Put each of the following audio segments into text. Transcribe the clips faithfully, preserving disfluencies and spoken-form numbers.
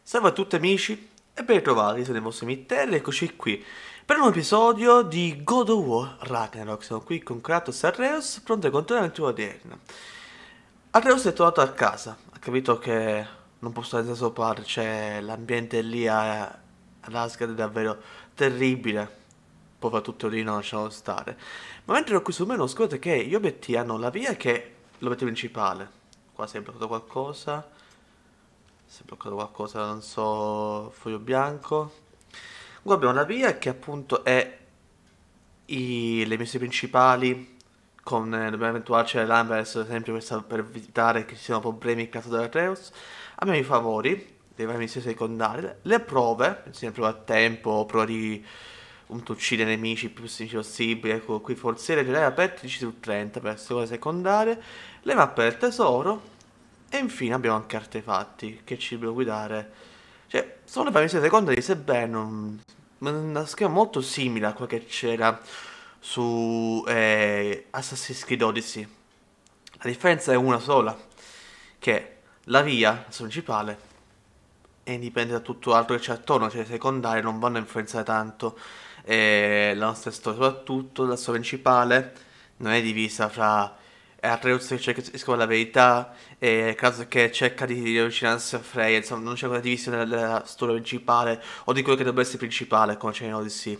Salve a tutti amici e ben ritrovati, sono i vostri Mittelli, eccoci qui per un nuovo episodio di God of War Ragnarok. Sono qui con Kratos e Atreus, pronti a continuare l'avventura odierna. Atreus è tornato a casa, ha capito che non può stare senza suo padre, c'è l'ambiente lì a, ad Asgard è davvero terribile, poi tutto di no, lasciamo stare. Ma mentre ero qui sul menu scoprirete che gli obiettivi hanno la via che è l'obiettivo principale. Qua si è bloccato qualcosa. Si è bloccato qualcosa, non so, foglio bianco. Qua abbiamo la via che appunto è i, le missioni principali. Con eh, dobbiamo eventuarci l'Amber, ad esempio, per, per evitare che ci siano problemi creati da Atreus. Abbiamo i favori, le varie missioni secondarie, le prove, insomma, prove a tempo, prove di un uccidere nemici il più semplici possibile. Ecco, qui forziere generali aperti dieci su trenta per queste cose secondarie, le mappe del tesoro. E infine abbiamo anche artefatti che ci dobbiamo guidare. Cioè, sono le varie missioni secondarie, sebbene un, una schema molto simile a quella che c'era su eh, Assassin's Creed Odyssey. La differenza è una sola, che la via, la principale, è indipendente da tutto l'altro che c'è attorno, cioè le secondarie non vanno a influenzare tanto eh, la nostra storia, soprattutto la storia principale non è divisa fra Atreus che cerca di scoprire la verità e Kratos che cerca di avvicinarsi a Freya, insomma non c'è una divisione della storia principale o di quello che dovrebbe essere principale come c'è in Odyssey.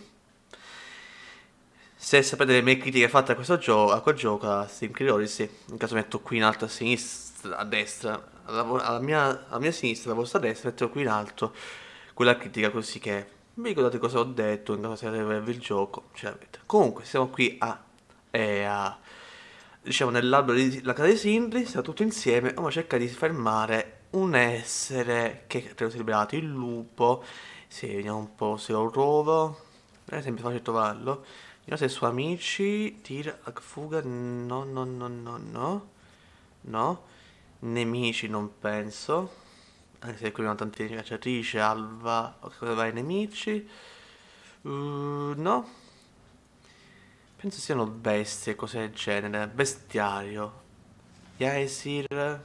Se sapete le mie critiche fatte a questo gioco, a quel gioco, a Steam Creed Odyssey, in caso metto qui in alto a sinistra, a destra, alla, alla, mia, alla mia sinistra, alla vostra destra, metto qui in alto quella critica così che vi ricordate cosa ho detto in caso siate il gioco, ce l'avete. Comunque siamo qui a... Eh, a diciamo nell'albero della casa di Sindri, sta tutto insieme, e cerca di fermare un essere che credo sia liberato, il lupo. Sì, vediamo un po' se lo trovo. Non è sempre facile trovarlo. Vediamo se i suoi amici. Tira a fuga. No, no, no, no, no. No. Nemici non penso. Anche se qui abbiamo tante cacciatrici, Alva. Ok, cosa vai ai nemici? Uh, no. Penso siano bestie, cose del genere. Bestiario. Yaesir.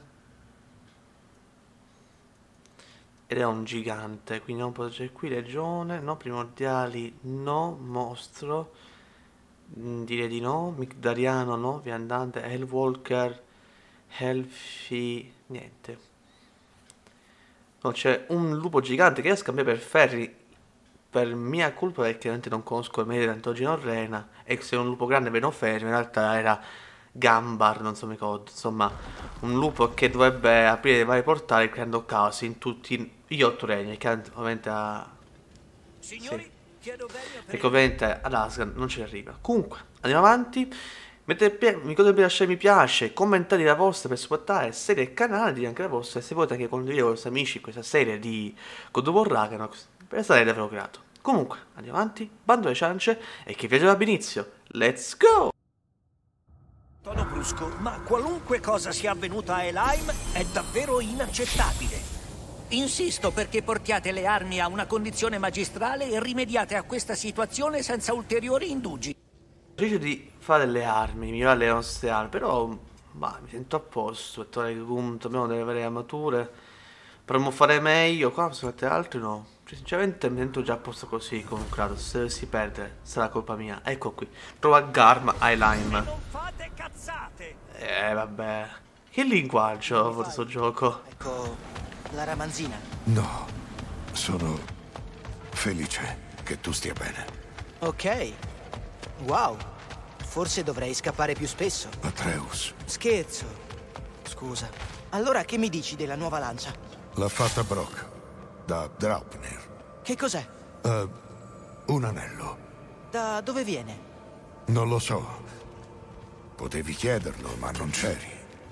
Ed è un gigante, quindi non può essere qui. Legione, no. Primordiali, no. Mostro. Direi di no. Migdariano, no. Viandante, Hellwalker. Elfi. Niente. No, c'è un lupo gigante che io scambio per ferri. Per mia colpa, perché ovviamente non conosco il meglio di Antogino Rena. E se un lupo grande vedo fermo, in realtà era Gambar, non so mi ricordo. Insomma, un lupo che dovrebbe aprire dei vari portali creando caos in tutti gli otto regni. Che ovviamente a... Signori, sì. Perché ovviamente ad Asgard non ci arriva. Comunque, andiamo avanti. Mettete, mi ricordo di lasciare mi piace, commentare la vostra per supportare la serie e il canale, dire anche la vostra. E se volete anche condividere con i vostri amici questa serie di God of War Ragnarok, per sarei davvero grato. Comunque, andiamo avanti, bando le ciance e che viaggio abbia inizio. Let's go! Tono brusco, ma qualunque cosa sia avvenuta a Helheim è davvero inaccettabile. Insisto perché portiate le armi a una condizione magistrale e rimediate a questa situazione senza ulteriori indugi. Decido di fare delle armi, migliorare le nostre armi, però ma, mi sento a posto, dobbiamo delle varie armature. Potremmo fare meglio, qua se fate altri no. Cioè, sinceramente mi sento già a posto così con Kratos. Se si perde sarà colpa mia. Ecco qui. Trova Garm a Helheim. Non fate cazzate! Eh vabbè. Che linguaggio ha questo gioco? Ecco, la ramanzina. No, sono felice che tu stia bene. Ok. Wow. Forse dovrei scappare più spesso. Atreus. Scherzo. Scusa. Allora che mi dici della nuova lancia? L'ha fatta Brock, da Draupnir. Che cos'è? Uh, un anello. Da dove viene? Non lo so. Potevi chiederlo, ma non c'eri.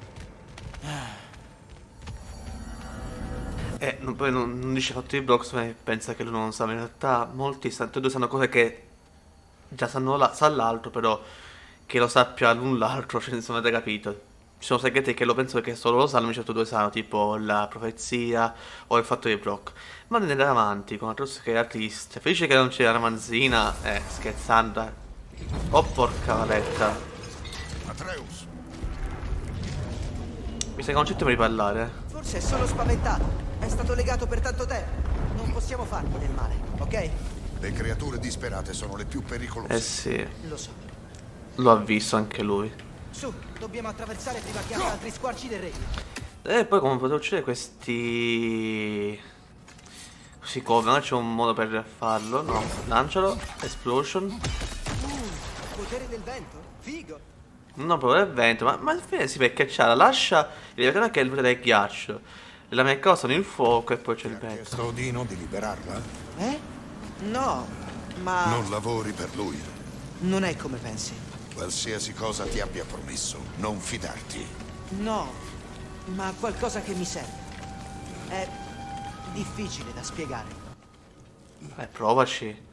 Eh, non, poi non, non dice fatto di Brock, ma pensa che lui non sa. In realtà molti sanno, due sanno cose che già sanno la, sa l'altro, però che lo sappia l'un l'altro, cioè insomma avete capito. Ci sono segreti che lo penso che solo lo sanno, invece due sanno, tipo la profezia o il fatto di Brock. Ma andare avanti con Atreus che è triste. Felice che non c'è la ramanzina. Eh, scherzando. Oh porca valetta. Atreus. Mi sa che non c'è tempo di parlare. Forse è solo spaventato. È stato legato per tanto tempo. Non possiamo fargli del male, ok? Le creature disperate sono le più pericolose. Eh sì, Lo so. lo ha visto anche lui. Su, dobbiamo attraversare prima che abbia altri squarci del regno. E poi come potevo uccidere questi... Questi come? C'è un modo per farlo? No, lancialo. Explosion. Uh, potere del vento? Figo. Non proprio del vento, ma, ma alla fine si per cacciare. Lascia il veterano che è il potere del ghiaccio. Le mie cose sono il fuoco e poi c'è il Ti ha vento. chiesto Odino di liberarla? Eh? No, ma Non lavori per lui. non è come pensi. Qualsiasi cosa ti abbia promesso, non fidarti. No, ma qualcosa che mi serve. È difficile da spiegare. Eh, provaci.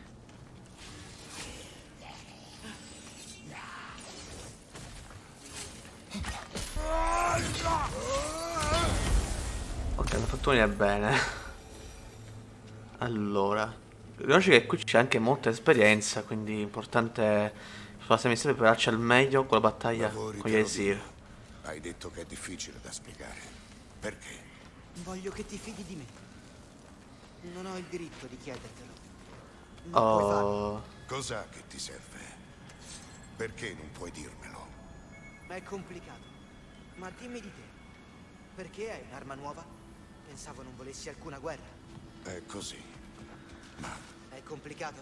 Ok, la fatto venire bene. Allora, riconosci che qui c'è anche molta esperienza, quindi è importante sulla sua missione prepararci al meglio con la battaglia Lavori con gli per Aesir. Odino. Hai detto che è difficile da spiegare. Perché? Voglio che ti fidi di me. Non ho il diritto di chiedertelo. Ma puoi farlo. Oh, Cos'ha che ti serve? Perché non puoi dirmelo? È complicato. Ma dimmi di te. Perché hai un'arma nuova? Pensavo non volessi alcuna guerra. È così. Ma È complicato?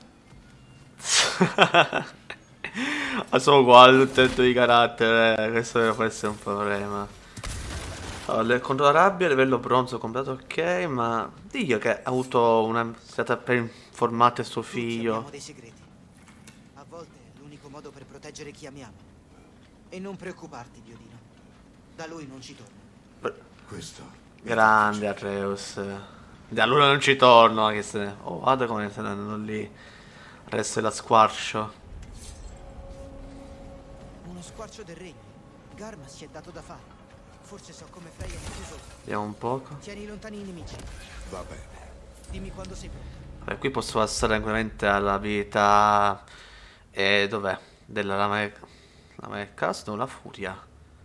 ma sono uguali tutti e due i caratteri, eh. Questo può essere un problema. Allora, contro la rabbia, livello bronzo comprato, ok, ma dico che ha avuto una stata per informare suo Tutti figlio. abbiamo dei segreti. A volte è l'unico modo per proteggere chi amiamo. E non preoccuparti, Diodino. Da lui non ci torno. questo... Grande Atreus. Da lui non ci torno, che se ne... Oh, guarda come stanno andando lì. Resto della squarcio. Uno squarcio del regno. Garma si è dato da fare. Forse so come Freya è chiuso. Vediamo un poco. Tieni lontani i nemici. Va bene. Dimmi quando sei pronto. Vabbè, qui posso passare tranquillamente all'abilità... E dov'è? Della lama del... Lama del caos, no, la furia.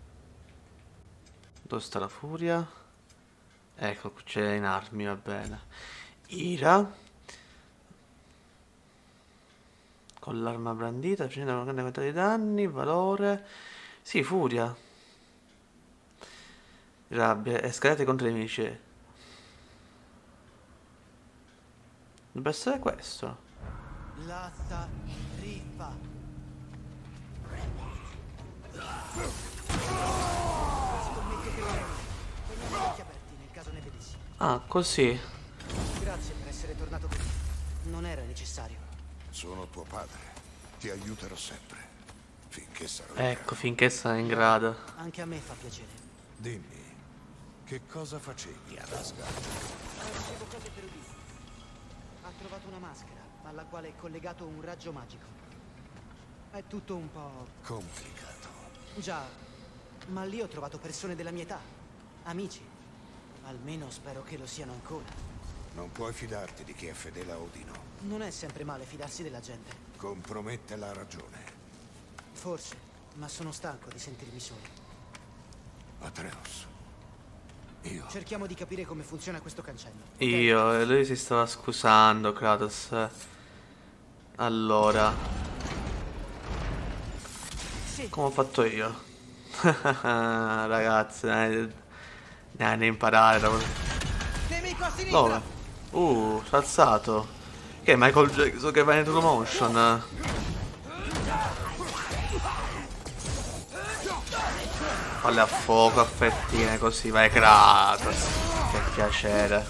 Dove sta la furia? Ecco, c'è in armi, va bene. Ira. Con l'arma brandita, facendo una grande quantità di danni, valore... Sì, furia. Rabbia, e scalate contro i nemici. Dovrebbe essere questo. Lassa riffa. Scommetto che lo è. Teniamo gli occhi aperti nel caso ne vedessi. Ah, così. Grazie per essere tornato qui. Non era necessario. Sono tuo padre. Ti aiuterò sempre. Finché sarò in Ecco, grado. finché sarà in grado. Anche a me fa piacere. Dimmi, che cosa facevi ad Asgard? Facevo cose per Odino. Ha trovato una maschera alla quale è collegato un raggio magico. È tutto un po'... Complicato. Già, ma lì ho trovato persone della mia età. Amici. Almeno spero che lo siano ancora. Non puoi fidarti di chi è fedele a Odino. Non è sempre male fidarsi della gente. Compromette la ragione. Forse, ma sono stanco di sentirmi solo. Atreus. Io... Cerchiamo di capire come funziona questo cancello. ok? Io, e lui si stava scusando, Kratos. Allora, Sì, come ho fatto io? Ragazzi, ne ne ne imparare da... nemico a sinistra! Dove? Uh, si è alzato. Che è Michael Jackson che va in true motion? Falle a fuoco, a fettine così, vai Kratos. Che piacere.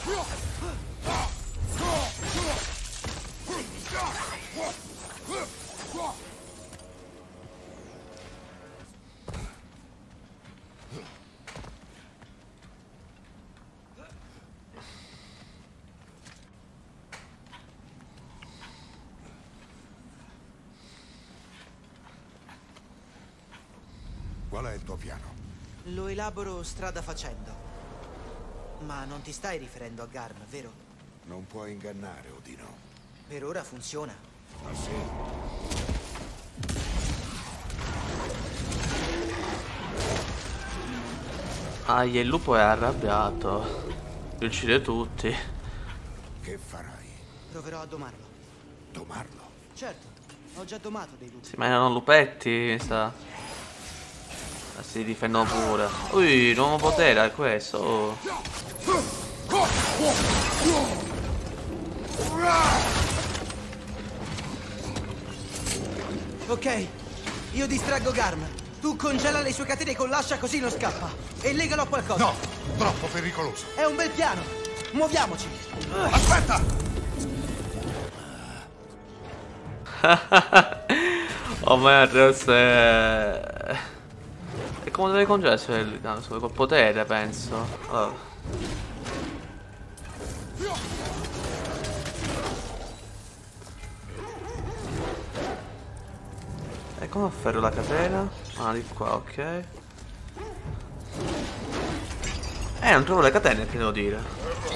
Qual è il tuo piano? Lo elaboro strada facendo. Ma non ti stai riferendo a Garm, vero? Non puoi ingannare Odino. Per ora funziona. Ma sì. Ah, il lupo è arrabbiato. li uccide tutti. Che farai? Proverò a domarlo. Domarlo? Certo, ho già domato dei lupi. Si mangiano lupetti, mi sa. Ma si difendono pure. Ui, nuovo potere è questo. Oh. Ok, io distraggo Garm. Tu congela le sue catene con l'ascia così non scappa. E legalo a qualcosa. No, troppo pericoloso. È un bel piano. Muoviamoci. Aspetta! Oh merda, è... E come deve congelare? No, col potere, penso. Oh. E come afferro la catena? Ah, di qua, ok. Eh, non trovo le catene, che devo dire.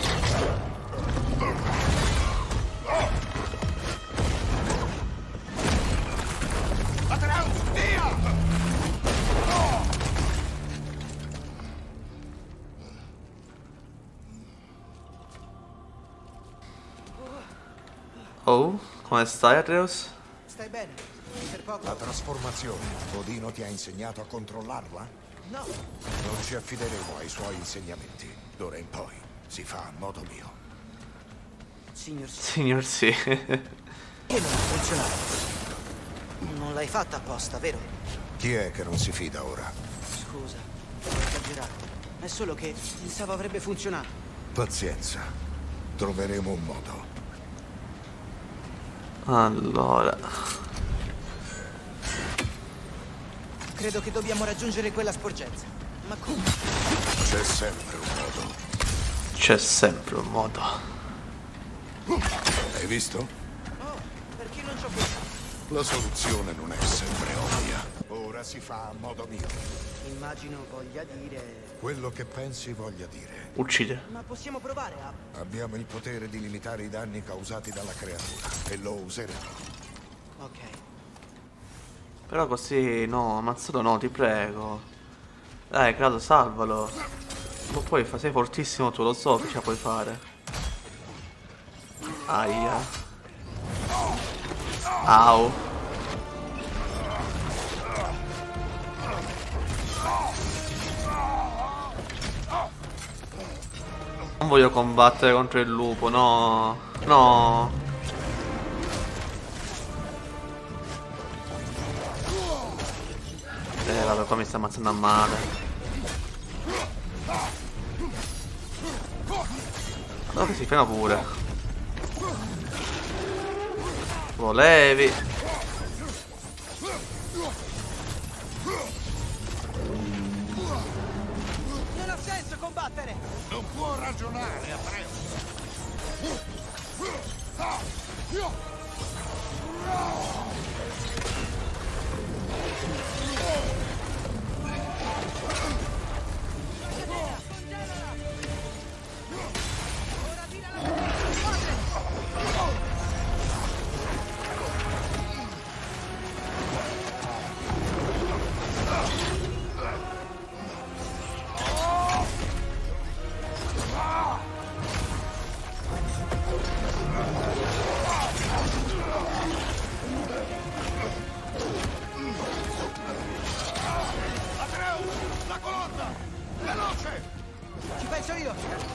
Oh, come stai, Atreus? Stai bene? Per poco? La trasformazione. Odino ti ha insegnato a controllarla? No. Non ci affideremo ai suoi insegnamenti. D'ora in poi si fa a modo mio. Signor sì. Signor sì. Che non ha funzionato? Non l'hai fatta apposta, vero? Chi è che non si fida ora? Scusa, ho esagerato. È solo che pensavo avrebbe funzionato. Pazienza. Troveremo un modo. Allora, Credo che dobbiamo raggiungere quella sporgenza. Ma come? C'è sempre un modo. c'è sempre un modo. Hai visto? Oh, perché non ci ho pensato? La soluzione non è sempre ovvia. Ora si fa a modo mio. Immagino voglia dire... Quello che pensi voglia dire. Uccide. Ma possiamo provare a... Abbiamo il potere di limitare i danni causati dalla creatura e lo useremo. Ok. Però così, no, ammazzato no, ti prego. Dai, Kratos, salvalo. Ma poi fa, sei fortissimo tu, lo so che ce la puoi fare. Aia. Au. Non voglio combattere contro il lupo, no. No. Eh, vabbè, qua mi sta ammazzando a male. Allora che si ferma pure. Volevi. Non ha senso combattere! Non può ragionare, Atreus. La colonna! Veloce! Ci penso io!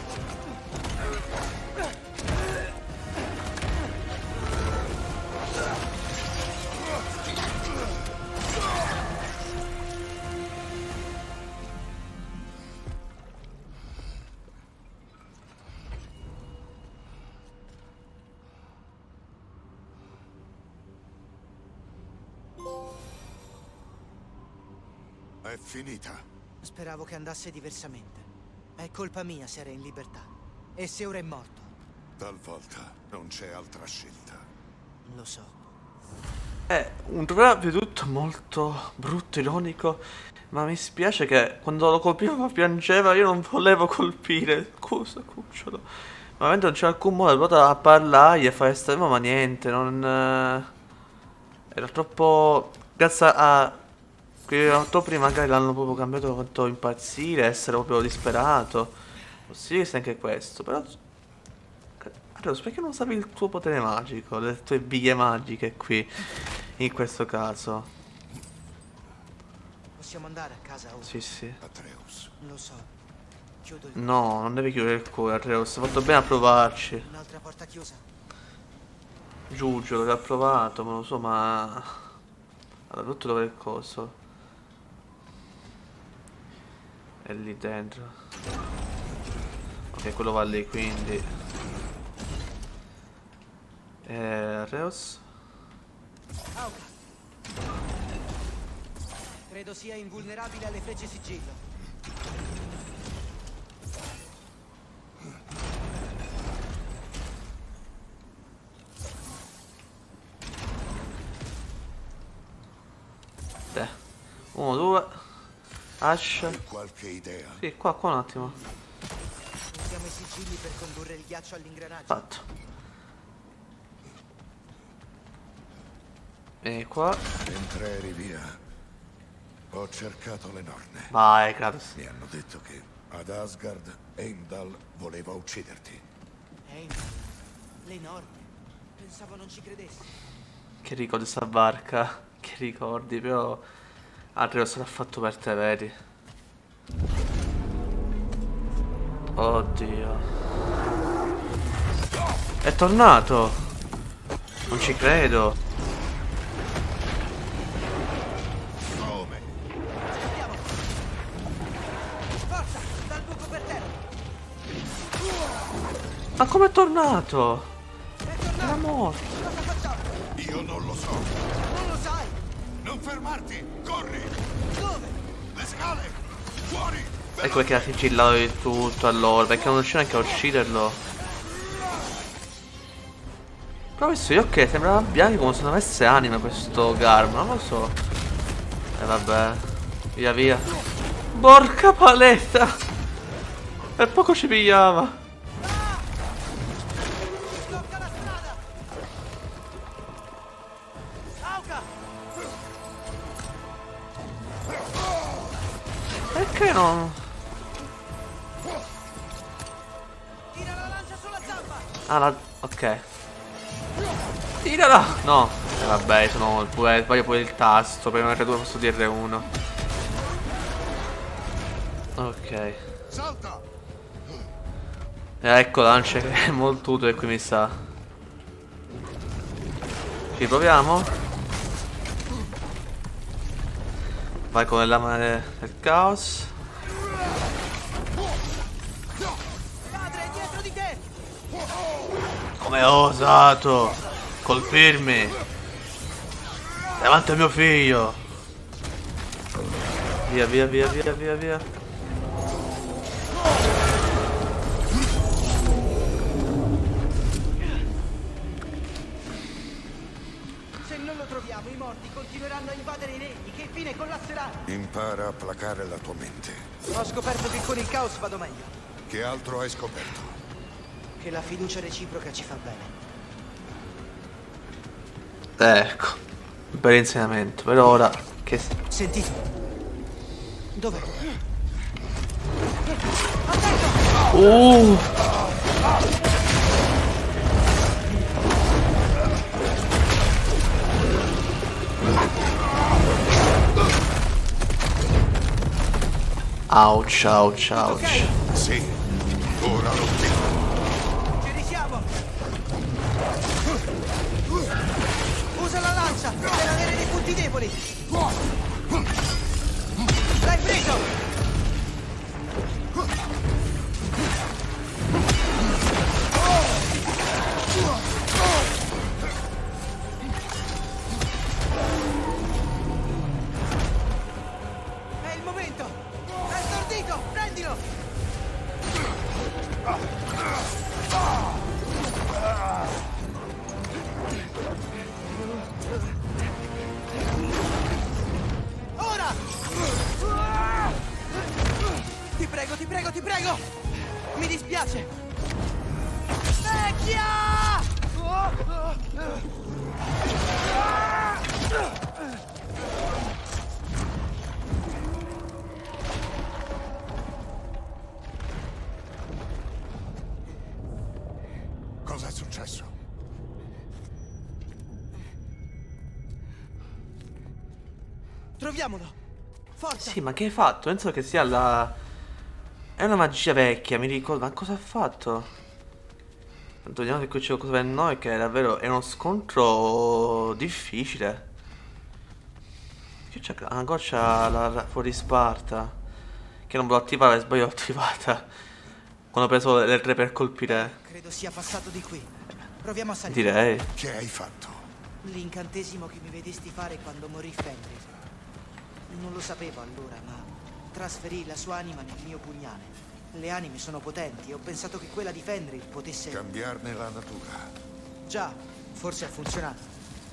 È finita. Speravo che andasse diversamente. È colpa mia se era in libertà. E se ora è morto. Talvolta non c'è altra scelta. Lo so. È un trofeo tutto molto brutto, ironico. Ma mi spiace che quando lo colpivo piangeva, io non volevo colpire. Scusa, cucciolo. Ma veramente non c'è alcun modo, ho provato a parlargli e fare estremo, ma niente, non... eh, Era troppo... Grazie a... Che troppo prima magari l'hanno proprio cambiato, l'hanno fatto impazzire, essere proprio disperato. Possibile sia anche questo, però... Atreus, perché non usavi il tuo potere magico, le tue biglie magiche qui, in questo caso? Possiamo andare a casa ora? Sì, sì. Atreus. Lo so. Chiudo il... No, non devi chiudere il cuore, Atreus, hai fatto bene a provarci. Un'altra porta chiusa. Giugio, che ha provato, ma lo so, ma... Allora, tutto dove è il coso? È lì dentro. Ok, quello va lì, quindi... Eh, Reus? Auca. Credo sia invulnerabile alle frecce sigillo. Te. Uno, due. Ash. Hai qualche idea? Sì, qua, qua un attimo. Usiamo i sigilli per condurre il ghiaccio all'ingranaggio. Fatto. E qua. Mentre eri via, ho cercato le Norne. Vai, Kratos. Mi hanno detto che ad Asgard Heimdall voleva ucciderti. Heimdall. Le norme. Pensavo non ci credessi. Che ricordi sta barca. Che ricordi, però... Atreus l'ha fatto per te, vedi? Oddio. È tornato. Non ci credo. Come? Andiamo. Forza, dal buco per terra. Ma com'è tornato? È Era tornato. morto. Cosa facciamo? Io non lo so. Non lo sai. Non fermarti! Corri! Dove? Le scale! Fuori! Ecco perché ha sigillato di tutto allora, perché non riusciva neanche a ucciderlo. Però visto gli occhi sembrava bianchi come se non avesse anima questo Garm, non lo so. E vabbè, via via. Porca paletta! Per poco ci pigliava. Blocca la strada. Auca. Perché non... Tira la lancia sulla zampa. Ah, la... ok. Tirala! No. E eh, vabbè, sono pure... sbaglio pure il tasto, per un erre due posso di erre uno. Ok. E Salta! ecco lancia che è molto utile qui mi sa. Ci proviamo? Vai con le lame del caos. Padre, è dietro di te. Come ho osato colpirmi davanti a mio figlio. Via via via via via via. Se non lo troviamo, i morti continueranno a invadere i regni, che infine collasseranno. Impara a placare la tua mente. Ho scoperto che con il caos vado meglio. Che altro hai scoperto? Che la fiducia reciproca ci fa bene. Ecco, un bel insegnamento. Per ora che... Sentite. Dov'è? Uh! Ouch, ouch, ouch. Sì, ora lo dico. Ci risiamo. Usa la lancia per avere dei punti deboli. L'hai preso. È il momento. È stordito. Prendilo. Ora! Ti prego, ti prego, ti prego! Mi dispiace! Vecchia! Cos'è successo? Troviamolo! Forza! Sì, ma che hai fatto? Penso che sia la... È una magia vecchia, mi ricordo. Ma cosa ha fatto? Tanto vediamo che qui c'è qualcosa per noi, che è davvero... È uno scontro difficile. Che c'è? Ah, ancora c'è la, la fuori Sparta. Che non volevo attivare, è sbagliato attivata. Quando ho preso l'R tre per colpire. Credo sia passato di qui. Proviamo a salire. Direi. Che hai fatto? L'incantesimo che mi vedesti fare quando morì Fenrir. Non lo sapevo allora, ma trasferì la sua anima nel mio pugnale. Le anime sono potenti e ho pensato che quella di Fenrir potesse... Cambiarne la natura. Già, forse ha funzionato.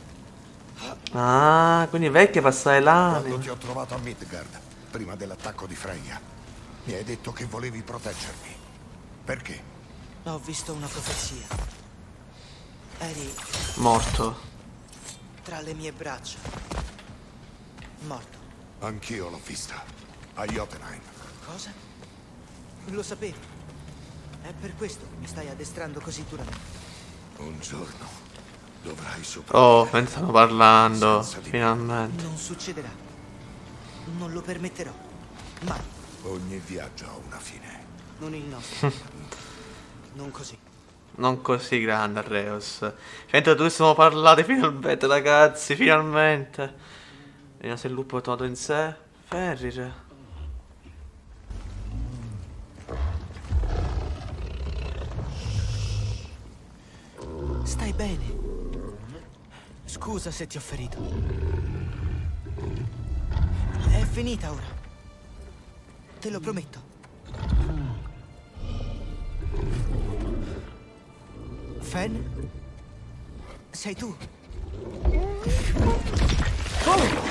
Ah, quindi vecchie passare Quando l'anima. ti ho trovato a Midgard, prima dell'attacco di Freya, mi hai detto che volevi proteggermi. Perché? Ho visto una profezia. Eri Morto. tra le mie braccia. Morto. Anch'io l'ho vista. A Jotunheim. Cosa? Lo sapevi. È per questo che mi stai addestrando così duramente. Un giorno dovrai Oh, sopravvivere. pensano parlando. Senza di me. Finalmente. Non succederà. Non lo permetterò. Mai. Ogni viaggio ha una fine. Non il nostro. Non così. Non così grande, Reus. Sento che siamo parlati finalmente, ragazzi. Finalmente. Vediamo se il lupo è tornato in sé. Fenrir. Stai bene? Scusa se ti ho ferito. È finita ora. Te lo prometto. Fen? Sei tu? Oh!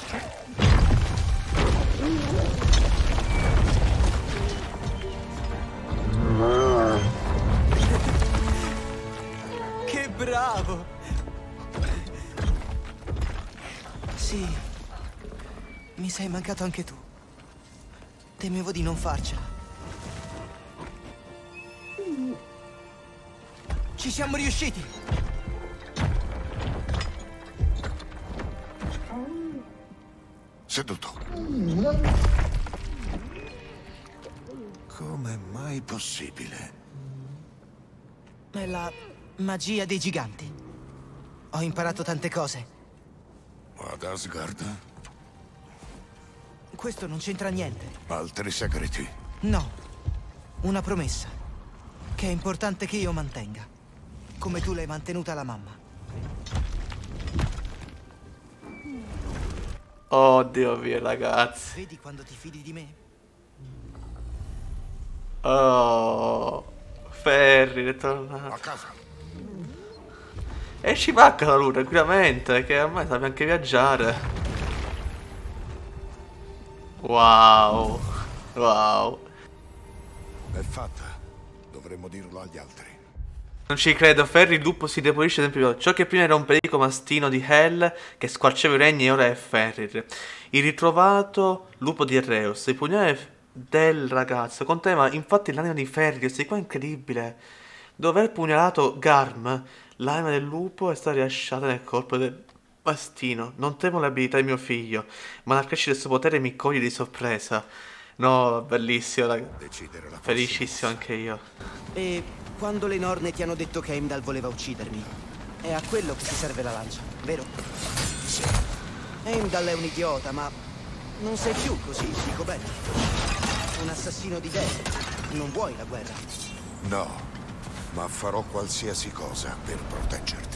Che bravo! Sì, mi sei mancato anche tu. Temevo di non farcela. Ci siamo riusciti! Seduto. Come mai possibile? È la magia dei giganti. Ho imparato tante cose. Ad Asgard? Questo non c'entra niente. Altri segreti? No, una promessa. Che è importante che io mantenga. Come tu l'hai mantenuta la mamma. Oddio mio, ragazzi. Vedi quando ti fidi di me? Oh. Ferri, è tornato. A casa. E ci manca lui tranquillamente, che ormai sa anche viaggiare. Wow. Wow. È fatta. Dovremmo dirlo agli altri. Non ci credo, Ferri il lupo si demolisce sempre più. Ciò che prima era un pericolo mastino di Hel, che squarciava i regni, ora è Fenrir. Il ritrovato lupo di Reus, il pugnale del ragazzo conteneva infatti l'anima di Fenrir, questo qua è incredibile. Dopo aver pugnalato Garm, l'anima del lupo è stata rilasciata nel corpo del mastino. Non temo le abilità di mio figlio, ma la crescita del suo potere mi coglie di sorpresa. No, bellissimo, raga. Decidere la Felicissimo anche io. E quando le Norne ti hanno detto che Heimdall voleva uccidermi, è a quello che ti serve la lancia, vero? Sì. Heimdall è un idiota, ma non sei più così, dico bene. Un assassino di dee. Non vuoi la guerra. No, ma farò qualsiasi cosa per proteggerti.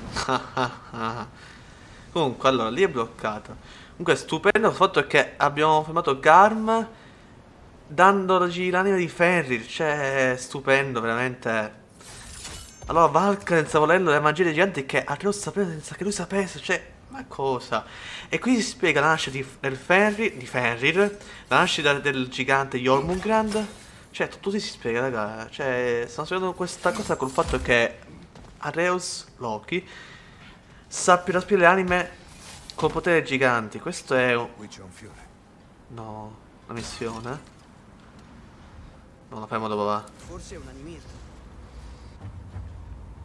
Comunque, allora, lì è bloccato. Comunque, stupendo il fatto è che abbiamo fermato Garm dandogli l'anima di Fenrir. Cioè, stupendo, veramente. Allora, Valk senza volerlo, le magie dei giganti che Atreus sapeva senza che lui sapesse. Cioè, ma cosa? E qui si spiega la nascita di, del Fenrir, di Fenrir, la nascita del gigante Jormungand. Cioè, tutto si spiega, raga. Cioè, stiamo spiegando questa cosa col fatto che Atreus, Loki, sappia trasferire le anime con potere giganti. Questo è un... Qui c'è un fiore. No, una missione. Non la faremo dopo, va. Forse è un animismo.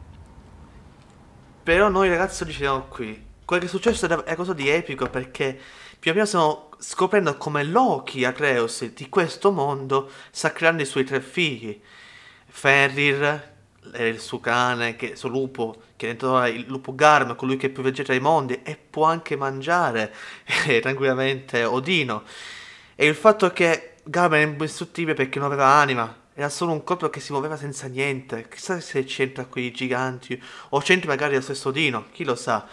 Però noi ragazzi oggi siamo qui. Quello che è successo è qualcosa di epico perché piano piano stiamo scoprendo come Loki, Atreus, di questo mondo, sta creando i suoi tre figli. Fenrir, il suo cane, che, il suo lupo, che è diventato il lupo Garm, colui che è più veggeta ai mondi e può anche mangiare eh, tranquillamente Odino. E il fatto che Garm è indistruttibile perché non aveva anima. Era solo un corpo che si muoveva senza niente. Chissà se c'entra quei giganti. O c'entra magari lo stesso Odino. Chi lo sa.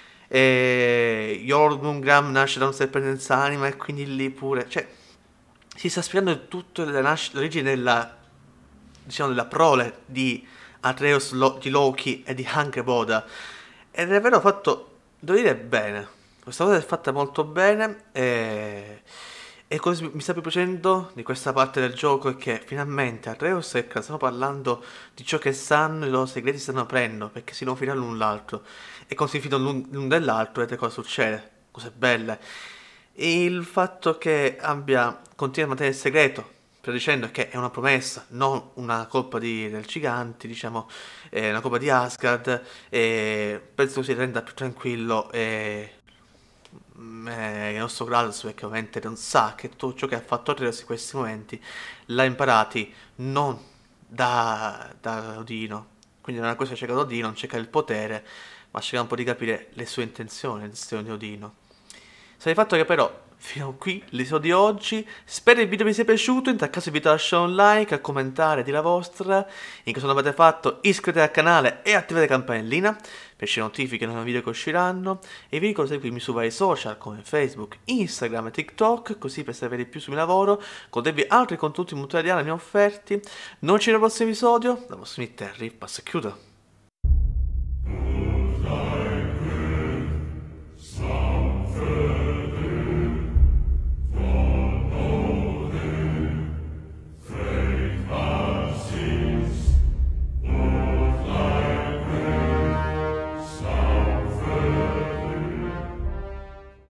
E Jormungandr nasce da un serpente senza anima. E quindi lì pure. Cioè. Si sta spiegando tutto l'origine della. Diciamo della prole di Atreus, Lo, di Loki e di Angrboda. Ed è vero fatto. Devo dire bene. Questa cosa è fatta molto bene. E. E cosa mi sta più piacendo di questa parte del gioco è che finalmente Atreus e Kratos stanno parlando di ciò che sanno, i loro segreti stanno aprendo, perché si devono fidare l'un l'altro. E quando si fidano l'un, l'un dell'altro, vedete cosa succede, cose belle. E il fatto che abbia continua a mantenere il segreto, per dicendo che è una promessa, non una colpa di, del gigante, diciamo, è una colpa di Asgard, e penso si renda più tranquillo e... Eh, il nostro Kratos perché ovviamente non sa che tutto ciò che ha fatto Atreus in questi momenti l'ha imparati non da, da Odino, quindi non è una cosa che cerca da Odino, non cerca il potere, ma cerca un po' di capire le sue intenzioni, le intenzioni di Odino. Sta di fatto che però fino a qui l'episodio di oggi. Spero il video vi sia piaciuto. In tal caso vi invito a lasciare un like, a commentare, a dire la vostra. In caso non l'avete fatto, iscrivetevi al canale e attivate la campanellina per ricevere notifiche nei nuovi video che usciranno. E vi ricordo di seguirmi su vari social come Facebook, Instagram e TikTok, così per sapere più sul mio lavoro, godervi altri contenuti multimediali mi offerti. Noi ci vediamo al prossimo episodio. Da vostro Terry, passa e chiudo.